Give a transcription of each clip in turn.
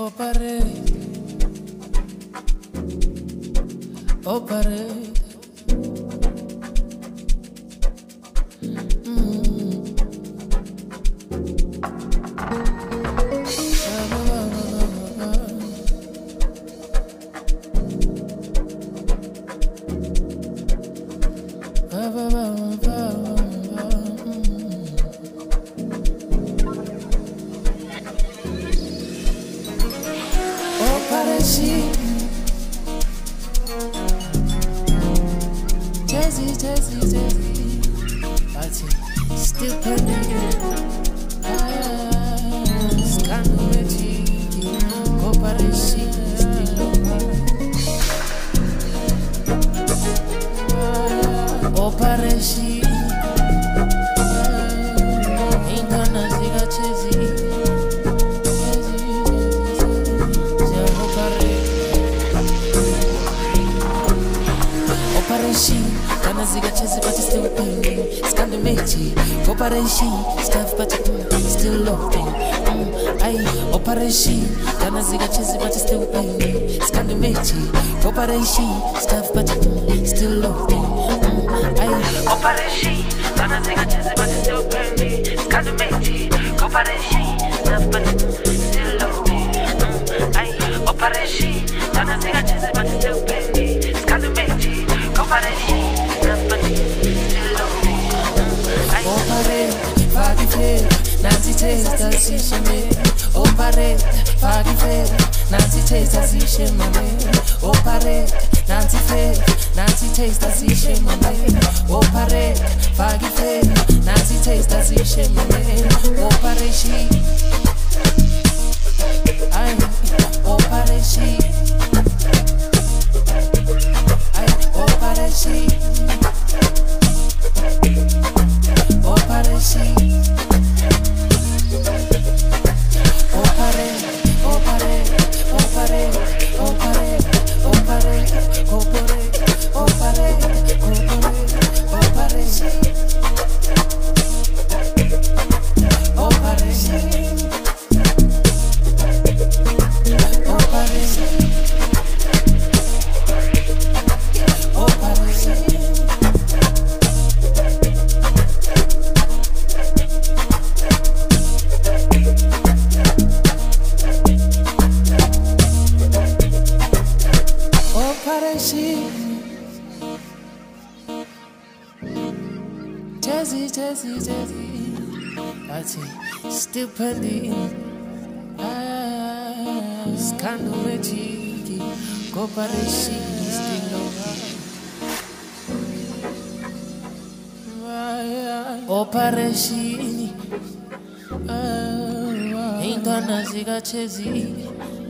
Operate, operate. Still pending. Scandality, cooperation, still operation. Ain't gonna see a chizzy. Operation, gonna see a chizzy, but it's still pending. Scandality, cooperation, stuff, but still loading. Operation, gonna see a chizzy, but it's still pending. Scandality, cooperation, stuff, but still loading. Operation, gonna see a chizzy, but it's still pending. Scandality, cooperation, stuff, but still loading. Operation, gonna see a chizzy, but it's still pending. Scandality, cooperation, stuff, but still loading. Operate, faggy fair, Nancy taste the shimmy. Operate, faggy fair, Nancy taste the shimmy. Operate, Nancy fair, Nancy taste the shimmy. Operate, faggy fair, Nancy taste the shimmy. Operation, operation, operation. Jazzy, still pending. Scandality, cooperation, still operation. Ain't gonna see a chizzy.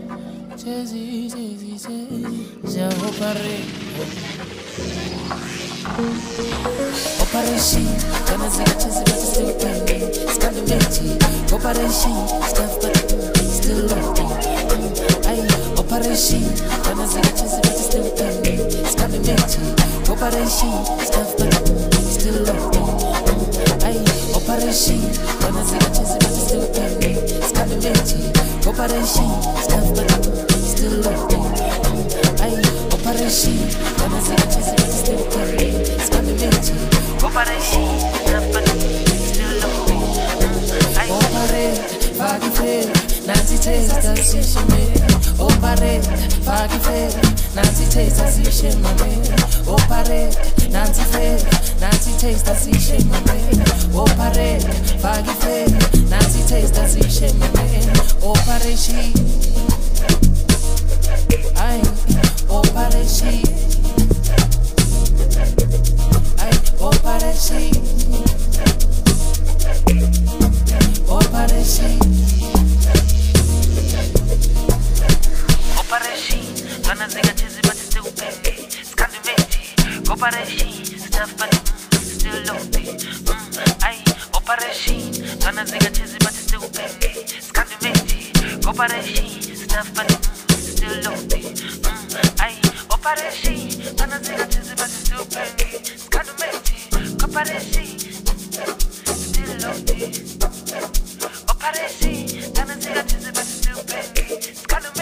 Operation, gonna see a chizzy, but still pending. Scandality, cooperation, stuff, but still loading. Operation, gonna see a chizzy, but still pending. Scandality, cooperation, stuff, but still loading. Operation, gonna see a chizzy, but still pending. Scandality, cooperation, stuff, but still loading. Operation, gonna see a chizzy, but still pending. Scandality, cooperation, stuff, but still loading. Operate, faggy fair, Nancy taste the shimmy. Operate, faggy fair, Nancy taste the shimmy. Operate, Nancy fair, Nancy taste the shimmy. Operate, faggy fair, Nancy taste the shimmy. Operation, operation, operation. Operation, gonna see a chizzy, but still pending. Scandality, cooperation, stuff, but still loading. Operation, gonna see a chizzy, but still pending. Scandality, cooperation, stuff, but still loading. Operation, gonna see a chizzy, but still pending. Scandality, cooperation, still loading. Operation, gonna see a chizzy, but still pending.